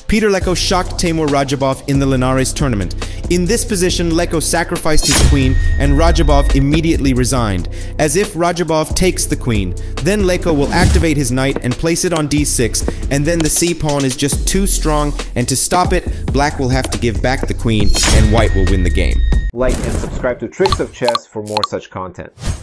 Peter Leko shocked Timur Radjabov in the Linares tournament. In this position, Leko sacrificed his queen and Radjabov immediately resigned, as if Radjabov takes the queen. Then Leko will activate his knight and place it on d6, and then the c-pawn is just too strong, and to stop it, black will have to give back the queen and white will win the game. Like and subscribe to Tricks of Chess for more such content.